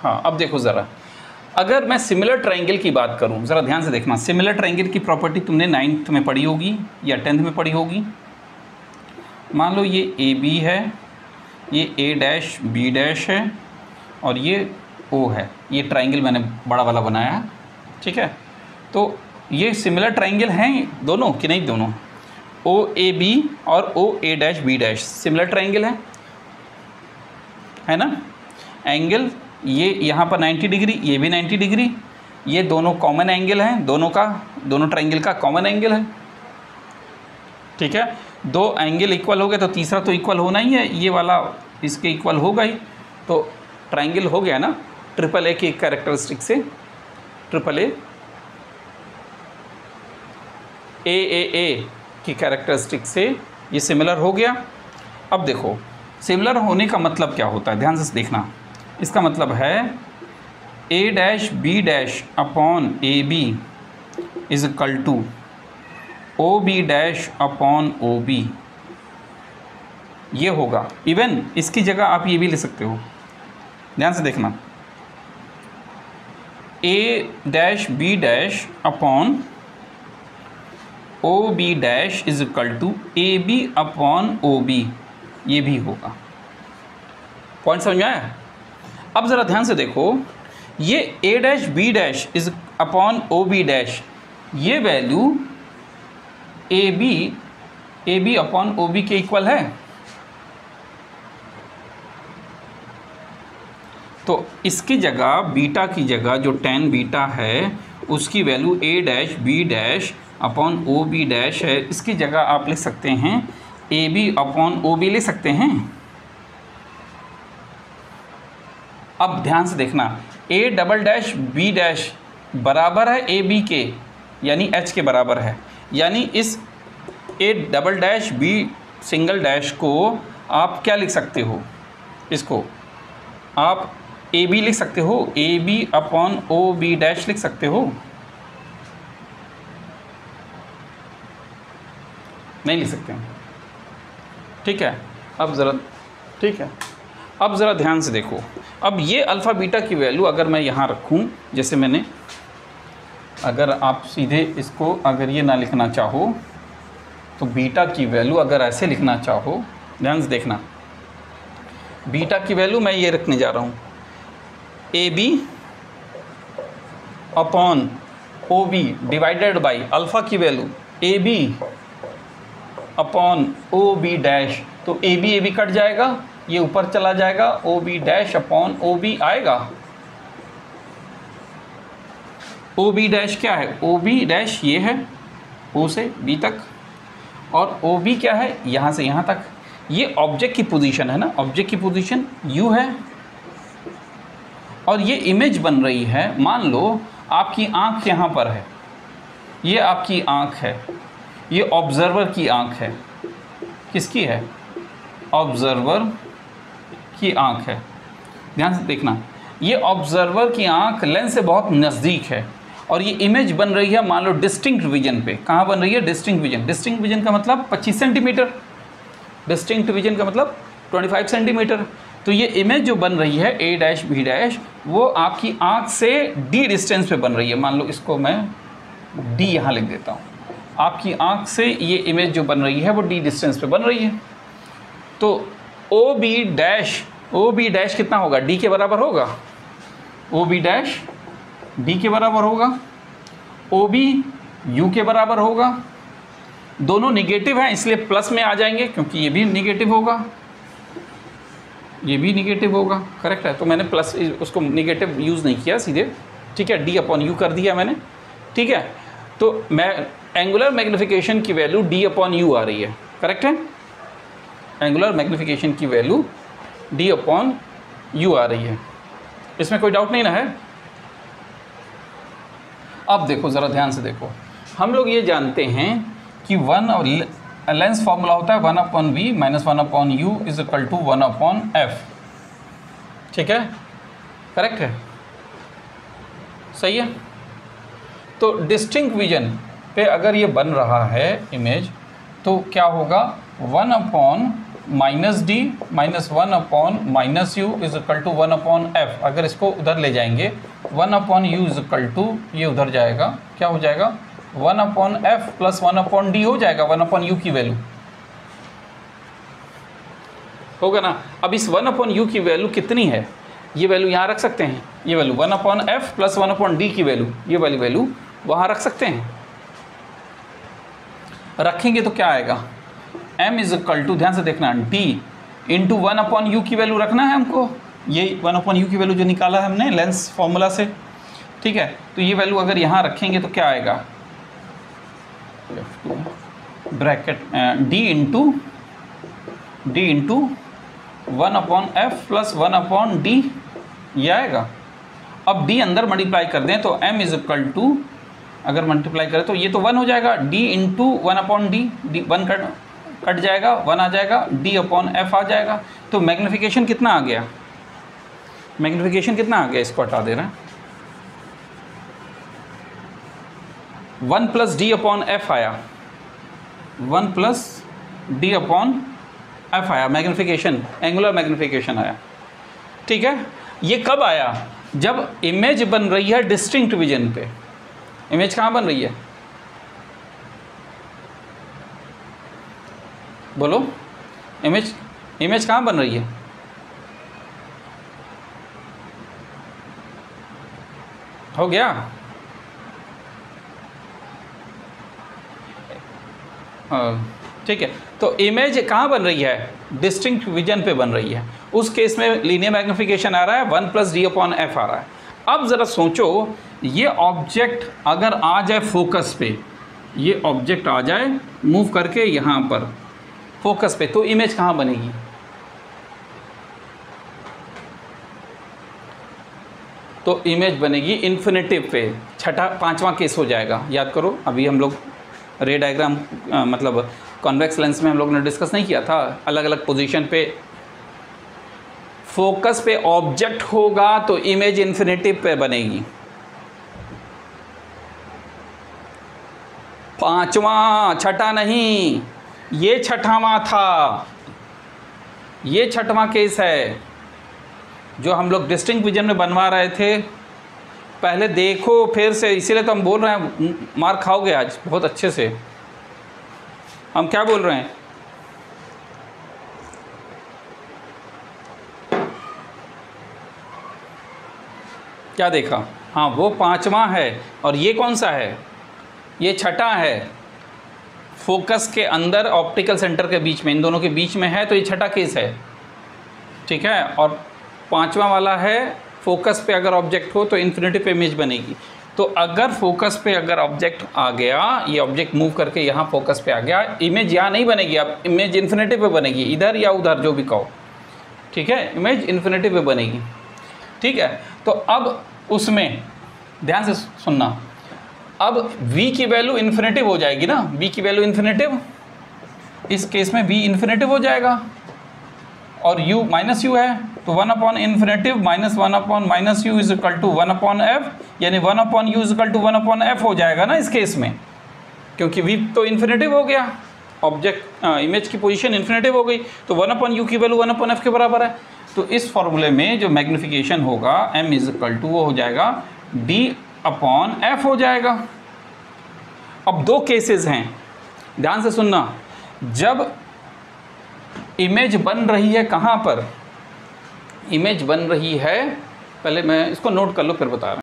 हाँ, अब देखो ज़रा, अगर मैं सिमिलर ट्रायंगल की बात करूं, ज़रा ध्यान से देखना, सिमिलर ट्रायंगल की प्रॉपर्टी तुमने 9th में पढ़ी होगी या 10th में पढ़ी होगी। मान लो ये ए बी है, ये ए डैश बी डैश है और ये ओ है। ये ट्रायंगल मैंने बड़ा वाला बनाया है, ठीक है। तो ये सिमिलर ट्रायंगल हैं दोनों कि नहीं? दोनों, ओ ए बी और O A dash B dash similar triangle है ना। एंगल ये यहाँ पर 90 डिग्री, ये भी 90 डिग्री, ये दोनों कॉमन एंगल हैं, दोनों ट्रायंगल का कॉमन एंगल है, ठीक है। दो एंगल इक्वल हो गए तो तीसरा तो इक्वल होना ही है, ये वाला इसके इक्वल होगा ही, तो ट्रायंगल हो गया ना। ट्रिपल ए की कैरेक्टरिस्टिक से, ट्रिपल ए की कैरेक्टरिस्टिक से ये सिमिलर हो गया। अब देखो सिमिलर होने का मतलब क्या होता है, ध्यान से देखना। इसका मतलब है A dash B dash upon A B is equal to O B dash upon O B, ये होगा। इवन इसकी जगह आप ये भी ले सकते हो, ध्यान से देखना, A dash B dash upon O B dash is equal to A B upon O B, ये भी होगा। पॉइंट समझ में आया? अब ज़रा ध्यान से देखो, ये A dash B dash is upon O B dash, ये value A B upon O B के इक्वल है। तो इसकी जगह, बीटा की जगह जो tan बीटा है उसकी value A dash B dash upon O B dash है, इसकी जगह आप लिख सकते हैं A B upon O B ले सकते हैं। अब ध्यान से देखना, A double dash B dash बराबर है ए बी के, यानी एच के बराबर है, यानी इस A double dash B single dash को आप क्या लिख सकते हो, इसको आप ए बी लिख सकते हो, A B upon O B dash लिख सकते हो, नहीं लिख सकते हैं, ठीक है। अब ज़रा, ठीक है, अब ज़रा ध्यान से देखो, अब ये अल्फ़ा बीटा की वैल्यू अगर मैं यहाँ रखूँ, जैसे मैंने, अगर आप सीधे इसको अगर ये ना लिखना चाहो तो बीटा की वैल्यू अगर ऐसे लिखना चाहो, ध्यान से देखना, बीटा की वैल्यू मैं ये रखने जा रहा हूँ, A B upon O B divided by alpha की value A B upon O B dash, तो ए बी कट जाएगा, ये ऊपर चला जाएगा, O B dash upon O B आएगा। ओ बी डैश क्या है? ओ बी डैश ये है, ओ से बी तक, और ओ बी क्या है? यहाँ से यहाँ तक। ये ऑब्जेक्ट की पोजीशन है ना, ऑब्जेक्ट की पोजीशन यू है, और ये इमेज बन रही है। मान लो आपकी आँख यहाँ पर है, ये आपकी आँख है, ये ऑब्जर्वर की आँख है। किसकी है? ऑब्जर्वर की आँख है। ध्यान से देखना, ये ऑब्जर्वर की आँख लेंस से बहुत नज़दीक है और ये इमेज बन रही है मान लो डिस्टिंक्ट विजन पे। कहाँ बन रही है? Distinct vision. डिस्टिंक्ट विजन का मतलब 25 सेंटीमीटर, डिस्टिंक्ट विजन का मतलब 25 सेंटीमीटर। तो ये इमेज जो बन रही है ए डैश बी डैश, वो आपकी आँख से डी डिस्टेंस पे बन रही है। मान लो इसको मैं डी यहाँ लिख देता हूँ। आपकी आँख से ये इमेज जो बन रही है वो डी डिस्टेंस पे बन रही है। तो ओ बी डैश कितना होगा? डी के बराबर होगा। ओ बी डैश डी के बराबर होगा, ओ बी यू के बराबर होगा। दोनों निगेटिव हैं इसलिए प्लस में आ जाएंगे, क्योंकि ये भी निगेटिव होगा, ये भी निगेटिव होगा। करेक्ट है, तो मैंने प्लस उसको निगेटिव यूज़ नहीं किया सीधे, ठीक है, डी अपॉन यू कर दिया मैंने, ठीक है। तो मैं एंगुलर मैग्नीफिकेशन की वैल्यू डी अपॉन यू आ रही है। करेक्ट है, एंगुलर मैग्नीफिकेशन की वैल्यू डी अपॉन यू आ रही है, इसमें कोई डाउट नहीं ना है। अब देखो ज़रा ध्यान से देखो, हम लोग ये जानते हैं कि लेंस फॉर्मूला होता है 1/v minus 1/u is equal to 1/f। ठीक है, करेक्ट है, सही है। तो डिस्टिंक्ट विजन पे अगर ये बन रहा है इमेज, तो क्या होगा? 1/f minus D minus 1/-u is equal to 1/f। अगर इसको उधर ले जाएंगे 1/u इज इक्वल टू, ये उधर जाएगा, क्या हो जाएगा 1/f प्लस 1/d हो जाएगा, 1/u की वैल्यू होगा ना। अब इस 1/u की वैल्यू कितनी है, ये वैल्यू यहाँ रख सकते हैं, ये वैल्यू 1/f प्लस 1/d की वैल्यू, ये वाली वैल्यू वहाँ रख सकते हैं। रखेंगे तो क्या आएगा, m इज इक्वल टू, ध्यान से देखना, d इंटू 1/u की वैल्यू रखना है हमको, ये 1/u की वैल्यू जो निकाला है हमने लेंस फॉर्मूला से, ठीक है। तो ये वैल्यू अगर यहाँ रखेंगे तो क्या आएगा, bracket d into 1/f plus 1/d ये आएगा। अब d अंदर मल्टीप्लाई कर दें तो m इज इक्वल टू, अगर मल्टीप्लाई करें तो ये तो 1 हो जाएगा, d into 1/d, d 1 cut जाएगा, 1 आ जाएगा, d/f आ जाएगा। तो मैग्नीफिकेशन कितना आ गया, मैग्नीफिकेशन कितना आ गया, इसको हटा दे रहे हैं, 1 प्लस d/f आया, 1 प्लस d/f आया, मैग्नीफिकेशन, एंगुलर मैग्नीफिकेशन आया, ठीक है। ये कब आया, जब इमेज बन रही है डिस्टिंक्ट विजन पे। इमेज कहाँ बन रही है, बोलो, इमेज कहाँ बन रही है, हो गया, ठीक है। तो इमेज कहाँ बन रही है, डिस्टिंक्ट विजन पे बन रही है, उस केस में लीनियर मैग्नीफिकेशन आ रहा है, 1 प्लस d/f आ रहा है। अब ज़रा सोचो, ये ऑब्जेक्ट अगर आ जाए फोकस पे, ये ऑब्जेक्ट आ जाए मूव करके यहाँ पर फोकस पे, तो इमेज कहाँ बनेगी, तो इमेज बनेगी इन्फिनिटिव पे। छठा 5वां केस हो जाएगा, याद करो, अभी हम लोग रे डायग्राम मतलब कॉन्वेक्स लेंस में हम लोग ने डिस्कस नहीं किया था, अलग अलग पोजीशन पे फोकस पे ऑब्जेक्ट होगा तो इमेज इन्फिनिटिव पे बनेगी। 5वां, छठा नहीं, ये छठावां था, ये छठवां केस है जो हम लोग डिस्टिंक्ट विजन में बनवा रहे थे। पहले देखो फिर से, इसीलिए तो हम बोल रहे हैं मार खाओगे आज बहुत अच्छे से। हम क्या बोल रहे हैं, क्या देखा, हाँ वो 5वां है और ये कौन सा है, ये छठा है, फोकस के अंदर ऑप्टिकल सेंटर के बीच में, इन दोनों के बीच में है, तो ये छठा केस है, ठीक है। और 5वां वाला है फोकस पे अगर ऑब्जेक्ट हो तो इन्फिनिटिव इमेज बनेगी। तो अगर फोकस पे अगर ऑब्जेक्ट आ गया, ये ऑब्जेक्ट मूव करके यहाँ फोकस पे आ गया, इमेज यहाँ नहीं बनेगी, अब इमेज इन्फिनिटिव पे बनेगी, इधर या उधर जो भी कहो, ठीक है, इमेज इन्फिनिटिव पे बनेगी, ठीक है। तो अब उसमें ध्यान से सुनना, अब v की वैल्यू इन्फिनिटिव हो जाएगी ना, v की वैल्यू इन्फिनिटिव, इस केस में v इन्फिनिटिव हो जाएगा और u माइनस यू है, तो 1/इन्फिनिटिव minus 1/-u is equal to 1/f, यानी 1/u is equal to 1/f हो जाएगा ना इस केस में, क्योंकि v तो इन्फिनिटिव हो गया, ऑब्जेक्ट इमेज की पोजीशन इन्फिनिटिव हो गई, तो 1/u की वैल्यू 1/f के बराबर है। तो इस फॉर्मूले में जो मैग्नीफिकेशन होगा m इज इक्वल टू वो हो जाएगा d/f हो जाएगा। अब 2 केसेस हैं, ध्यान से सुनना, जब इमेज बन रही है, कहाँ पर इमेज बन रही है, पहले मैं इसको नोट कर लो फिर बता रहा हूँ।